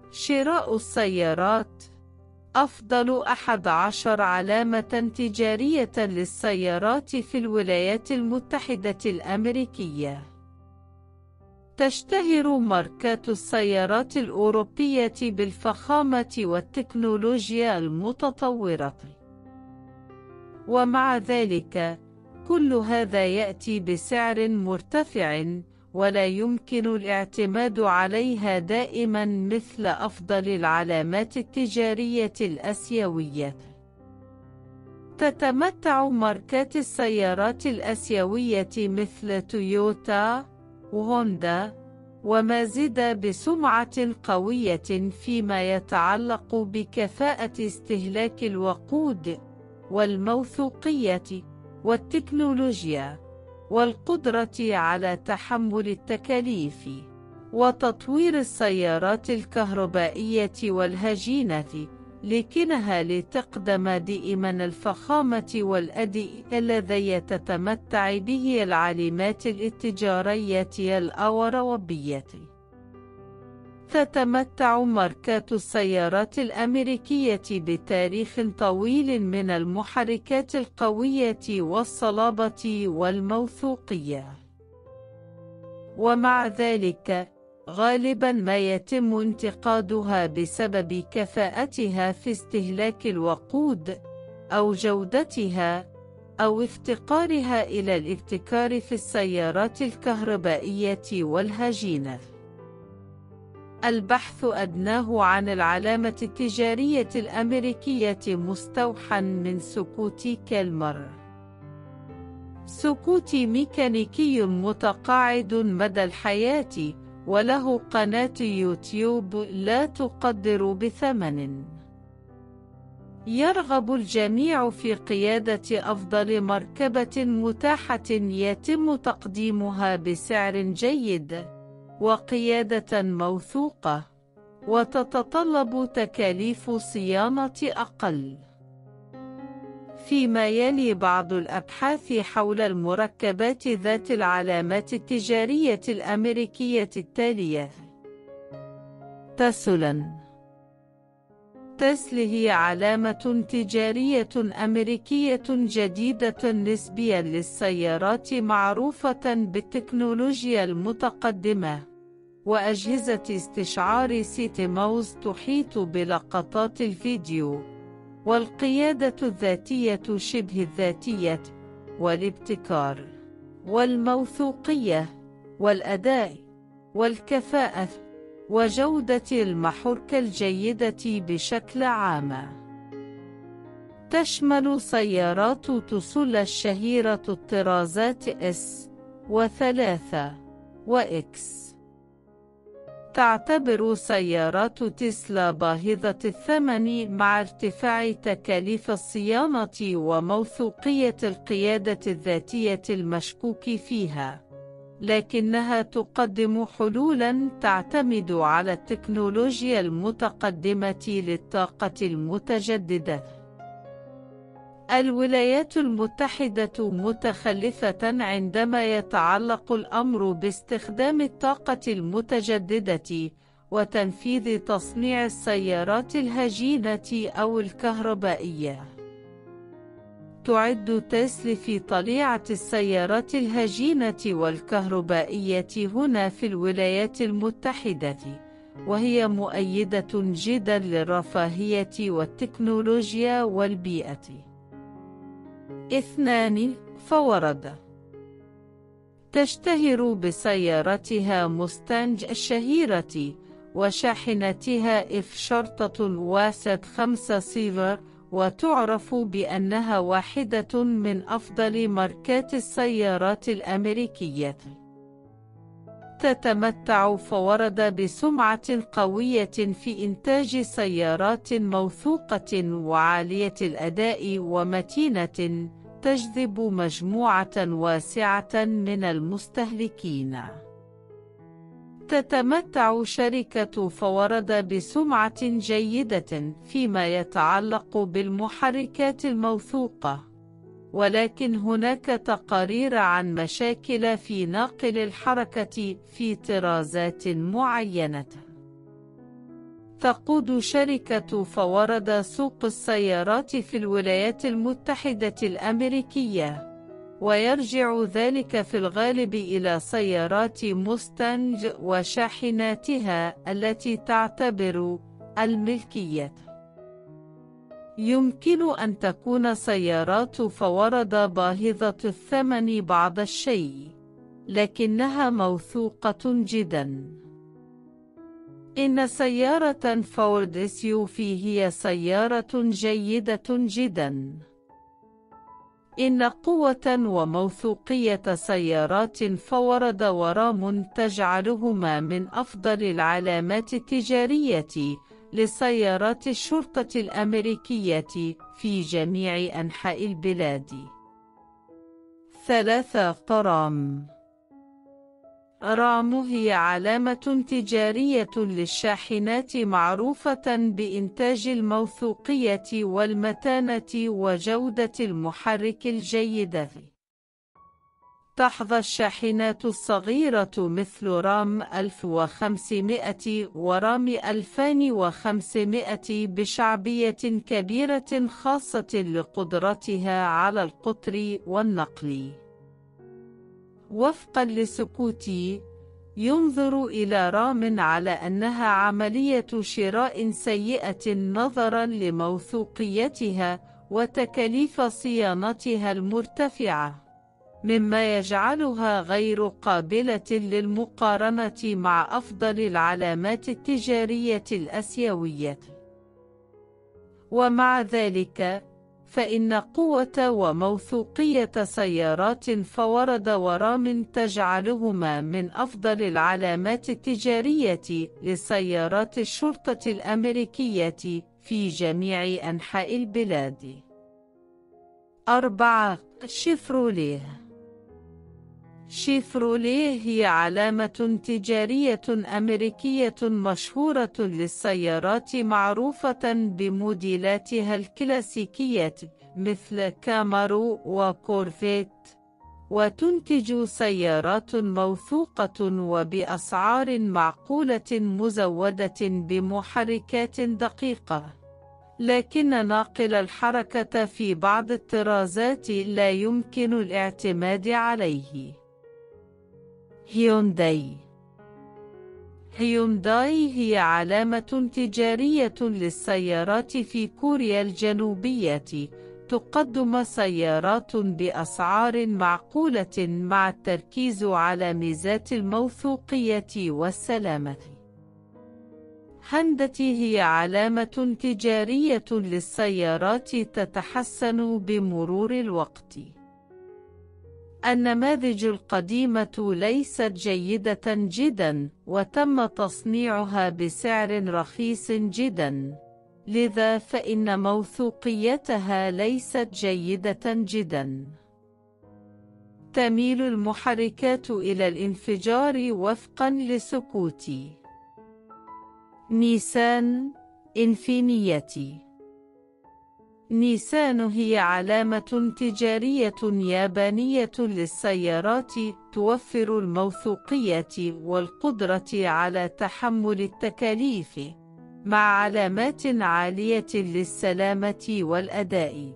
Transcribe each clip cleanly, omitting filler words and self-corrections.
شراء السيارات. أفضل 11 علامة تجارية للسيارات في الولايات المتحدة الأمريكية. تشتهر ماركات السيارات الأوروبية بالفخامة والتكنولوجيا المتطورة، ومع ذلك كل هذا يأتي بسعر مرتفع، ولا يمكن الاعتماد عليها دائما مثل أفضل العلامات التجارية الآسيوية. تتمتع ماركات السيارات الآسيوية مثل تويوتا وهوندا ومازدا بسمعة قوية فيما يتعلق بكفاءة استهلاك الوقود والموثوقية والتكنولوجيا والقدرة على تحمل التكاليف، وتطوير السيارات الكهربائية والهجينة، لكنها لتقدم دائما الفخامة والأداء الذي تتمتع به العلامات التجارية الأوروبية. تتمتع ماركات السيارات الأمريكية بتاريخ طويل من المحركات القوية والصلابة والموثوقية، ومع ذلك غالبا ما يتم انتقادها بسبب كفاءتها في استهلاك الوقود أو جودتها أو افتقارها إلى الابتكار في السيارات الكهربائية والهجينة. البحث أدناه عن العلامة التجارية الأمريكية مستوحى من سكوت كيلمر. سكوت ميكانيكي متقاعد مدى الحياة، وله قناة يوتيوب لا تقدر بثمن. يرغب الجميع في قيادة أفضل مركبة متاحة يتم تقديمها بسعر جيد وقيادة موثوقة، وتتطلب تكاليف صيانة أقل. فيما يلي بعض الأبحاث حول المركبات ذات العلامات التجارية الأمريكية التالية. تسلا. تسلا هي علامة تجارية أمريكية جديدة نسبيا للسيارات، معروفة بالتكنولوجيا المتقدمة وأجهزة استشعار سيت ماوس تحيط بلقطات الفيديو والقيادة الذاتية شبه الذاتية والابتكار والموثوقية والأداء والكفاءة وجودة المحركة الجيدة بشكل عام. تشمل سيارات تسلا الشهيرة الطرازات S و3 وX. تعتبر سيارات تسلا باهظة الثمن مع ارتفاع تكاليف الصيانة وموثوقية القيادة الذاتية المشكوك فيها، لكنها تقدم حلولاً تعتمد على التكنولوجيا المتقدمة للطاقة المتجددة. الولايات المتحدة متخلفة عندما يتعلق الأمر باستخدام الطاقة المتجددة وتنفيذ تصنيع السيارات الهجينة أو الكهربائية. تعد تسلا في طليعة السيارات الهجينة والكهربائية هنا في الولايات المتحدة، وهي مؤيدة جدا للرفاهية والتكنولوجيا والبيئة. 2. فورد. تشتهر بسيارتها موستانج الشهيرة وشاحنتها F-5 سيلفر، وتعرف بأنها واحدة من أفضل ماركات السيارات الأمريكية. تتمتع فورد بسمعة قوية في إنتاج سيارات موثوقة وعالية الأداء ومتينة تجذب مجموعة واسعة من المستهلكين. تتمتع شركة فورد بسمعة جيدة فيما يتعلق بالمحركات الموثوقة، ولكن هناك تقارير عن مشاكل في ناقل الحركة في طرازات معينة. تقود شركة فورد سوق السيارات في الولايات المتحدة الأمريكية، ويرجع ذلك في الغالب إلى سيارات موستانج وشاحناتها التي تعتبر الملكية. يمكن أن تكون سيارات فورد باهظة الثمن بعض الشيء، لكنها موثوقة جداً. إن سيارة فورد SUV هي سيارة جيدة جداً. إن قوة وموثوقية سيارات فورد ورام تجعلهما من أفضل العلامات التجارية لسيارات الشرطة الأمريكية في جميع أنحاء البلاد. 3. رام. رام هي علامة تجارية للشاحنات معروفة بإنتاج الموثوقية والمتانة وجودة المحرك الجيدة. تحظى الشاحنات الصغيرة مثل رام 1500 ورام 2500 بشعبية كبيرة خاصة لقدرتها على القطر والنقل. وفقاً لسكوتي، ينظر إلى رام على أنها عملية شراء سيئة نظراً لموثوقيتها وتكاليف صيانتها المرتفعة، مما يجعلها غير قابلة للمقارنة مع أفضل العلامات التجارية الآسيوية. ومع ذلك، فإن قوة وموثوقية سيارات فورد ورام تجعلهما من أفضل العلامات التجارية لسيارات الشرطة الأمريكية في جميع أنحاء البلاد. 4. شيفروليه. شيفروليه هي علامة تجارية أمريكية مشهورة للسيارات معروفة بموديلاتها الكلاسيكية مثل كامارو وكورفيت، وتنتج سيارات موثوقة وبأسعار معقولة مزودة بمحركات دقيقة، لكن ناقل الحركة في بعض الطرازات لا يمكن الاعتماد عليه. هيونداي. هيونداي هي علامة تجارية للسيارات في كوريا الجنوبية، تقدم سيارات بأسعار معقولة مع التركيز على ميزات الموثوقية والسلامة. هندتي هي علامة تجارية للسيارات تتحسن بمرور الوقت. النماذج القديمة ليست جيدة جدا، وتم تصنيعها بسعر رخيص جدا، لذا فإن موثوقيتها ليست جيدة جدا. تميل المحركات إلى الانفجار وفقا لسكوتي. نيسان إنفينيتي. نيسان هي علامة تجارية يابانية للسيارات توفر الموثوقية والقدرة على تحمل التكاليف، مع علامات عالية للسلامة والأداء.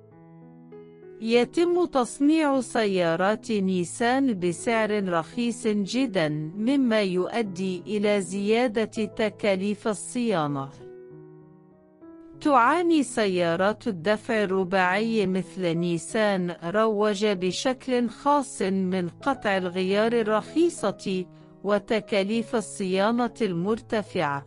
يتم تصنيع سيارات نيسان بسعر رخيص جدا، مما يؤدي إلى زيادة تكاليف الصيانة. تعاني سيارات الدفع الرباعي مثل نيسان روج بشكل خاص من قطع الغيار الرخيصة وتكاليف الصيانة المرتفعة.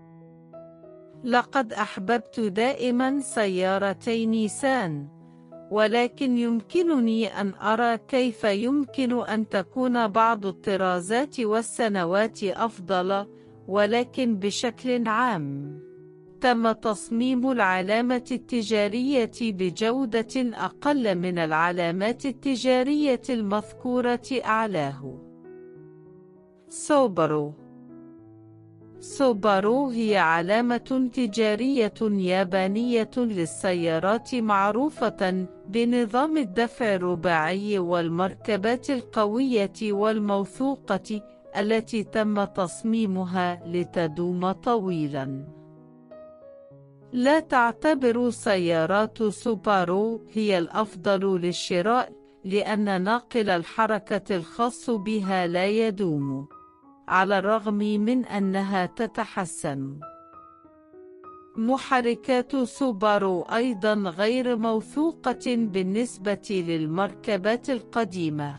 لقد أحببت دائما سيارتي نيسان، ولكن يمكنني أن أرى كيف يمكن أن تكون بعض الطرازات والسنوات أفضل، ولكن بشكل عام تم تصميم العلامة التجارية بجودة أقل من العلامات التجارية المذكورة أعلاه. سوبارو. سوبارو هي علامة تجارية يابانية للسيارات معروفة بنظام الدفع الرباعي والمركبات القوية والموثوقة التي تم تصميمها لتدوم طويلاً. لا تعتبر سيارات سوبارو هي الأفضل للشراء، لأن ناقل الحركة الخاص بها لا يدوم، على الرغم من أنها تتحسن. محركات سوبارو أيضاً غير موثوقة بالنسبة للمركبات القديمة.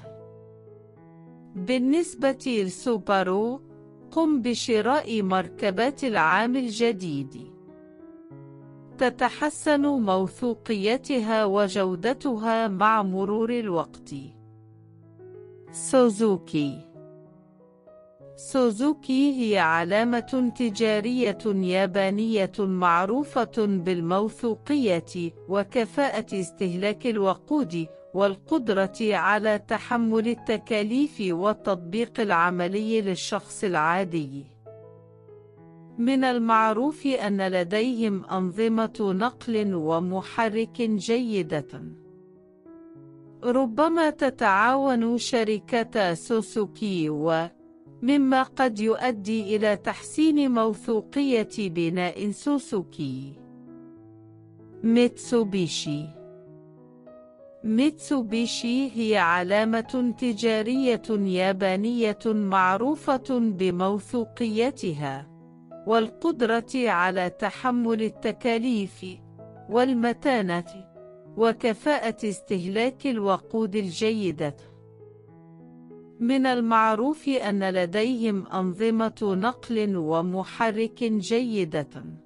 بالنسبة لسوبارو، قم بشراء مركبات العام الجديد. تتحسن موثوقيتها وجودتها مع مرور الوقت. سوزوكي. سوزوكي هي علامة تجارية يابانية معروفة بالموثوقية وكفاءة استهلاك الوقود والقدرة على تحمل التكاليف والتطبيق العملي للشخص العادي. من المعروف أن لديهم أنظمة نقل ومحرك جيدة. ربما تتعاون شركة سوزوكي مما قد يؤدي إلى تحسين موثوقية بناء سوزوكي. ميتسوبيشي. ميتسوبيشي هي علامة تجارية يابانية معروفة بموثوقيتها والقدرة على تحمل التكاليف والمتانة وكفاءة استهلاك الوقود الجيدة. من المعروف أن لديهم أنظمة نقل ومحرك جيدة.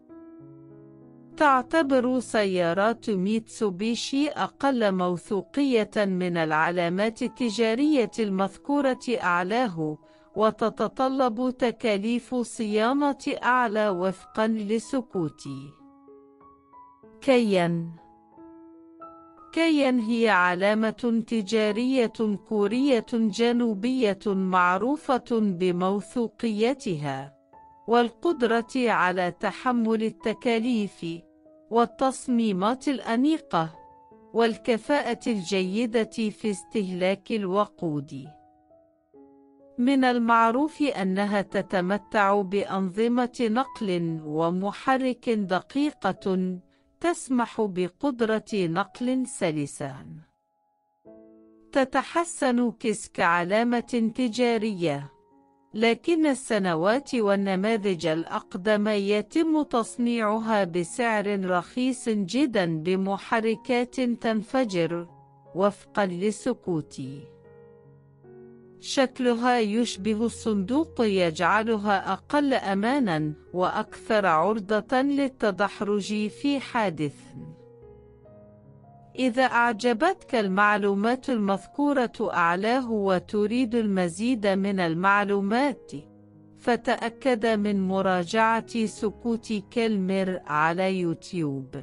تعتبر سيارات ميتسوبيشي أقل موثوقية من العلامات التجارية المذكورة أعلاه، وتتطلب تكاليف صيانة أعلى وفقاً لسكوتي. كيان. كيان هي علامة تجارية كورية جنوبية معروفة بموثوقيتها والقدرة على تحمل التكاليف والتصميمات الأنيقة والكفاءة الجيدة في استهلاك الوقود. من المعروف أنها تتمتع بأنظمة نقل ومحرك دقيقة تسمح بقدرة نقل سلسة. تتحسن كعلامة تجارية، لكن السنوات والنماذج الأقدم يتم تصنيعها بسعر رخيص جدا بمحركات تنفجر وفقا لسكوتي. شكلها يشبه الصندوق يجعلها أقل أماناً وأكثر عرضة للتدحرج في حادث. إذا أعجبتك المعلومات المذكورة أعلاه وتريد المزيد من المعلومات، فتأكد من مراجعة سكوت كيلمر على يوتيوب.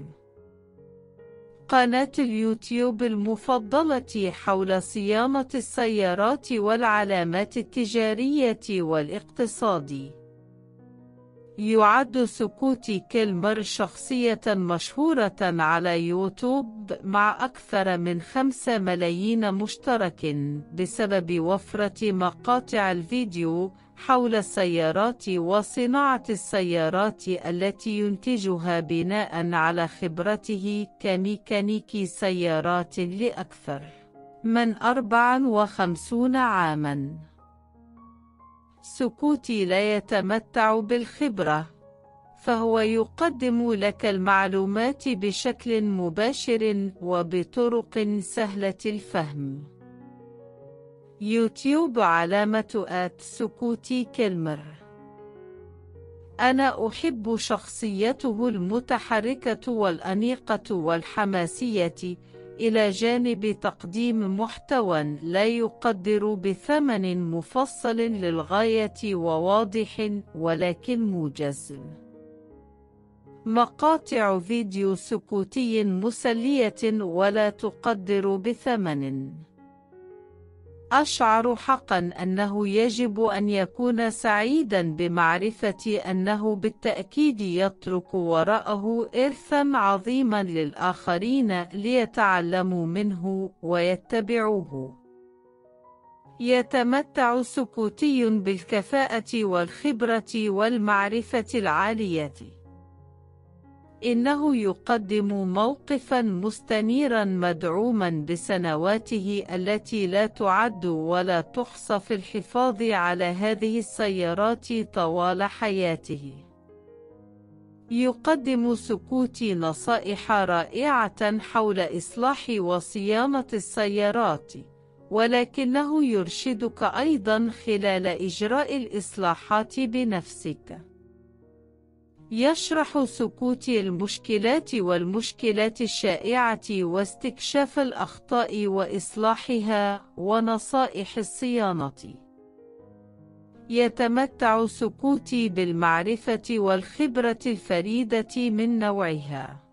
قناة اليوتيوب المفضلة حول صيانة السيارات والعلامات التجارية والاقتصاد. يعد سكوت كيلمر شخصية مشهورة على يوتيوب مع أكثر من 5 ملايين مشترك بسبب وفرة مقاطع الفيديو حول السيارات وصناعة السيارات التي ينتجها بناء على خبرته كميكانيكي سيارات لأكثر من 54 عاماً. سكوتي لا يتمتع بالخبرة، فهو يقدم لك المعلومات بشكل مباشر وبطرق سهلة الفهم. يوتيوب علامة @سكوتي كيلمر. أنا أحب شخصيته المتحركة والأنيقة والحماسية، إلى جانب تقديم محتوى لا يقدر بثمن مفصل للغاية وواضح ولكن موجز. مقاطع فيديو سكوتي مسلية ولا تقدر بثمن. أشعر حقا أنه يجب أن يكون سعيدا بمعرفة أنه بالتأكيد يترك وراءه إرثا عظيما للآخرين ليتعلموا منه ويتبعوه. يتمتع سكوتي بالكفاءة والخبرة والمعرفة العالية. إنه يقدم موقفًا مستنيرًا مدعومًا بسنواته التي لا تعد ولا تحصى في الحفاظ على هذه السيارات طوال حياته. يقدم سكوتي نصائح رائعة حول إصلاح وصيانة السيارات، ولكنه يرشدك أيضًا خلال إجراء الإصلاحات بنفسك. يشرح سكوتي المشكلات والمشكلات الشائعة واستكشاف الأخطاء وإصلاحها ونصائح الصيانة. يتمتع سكوتي بالمعرفة والخبرة الفريدة من نوعها.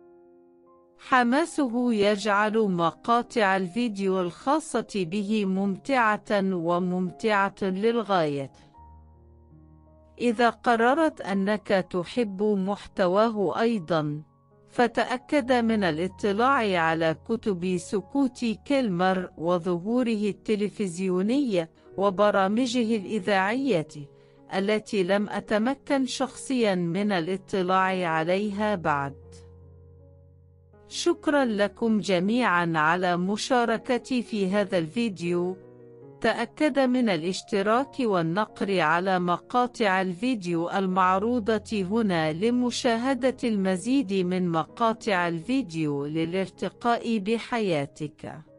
حماسه يجعل مقاطع الفيديو الخاصة به ممتعة وممتعة للغاية. إذا قررت أنك تحب محتواه أيضاً، فتأكد من الاطلاع على كتب سكوتي كيلمر وظهوره التلفزيوني وبرامجه الإذاعية التي لم أتمكن شخصياً من الاطلاع عليها بعد. شكراً لكم جميعاً على مشاركتي في هذا الفيديو. تأكد من الاشتراك والنقر على مقاطع الفيديو المعروضة هنا لمشاهدة المزيد من مقاطع الفيديو للارتقاء بحياتك.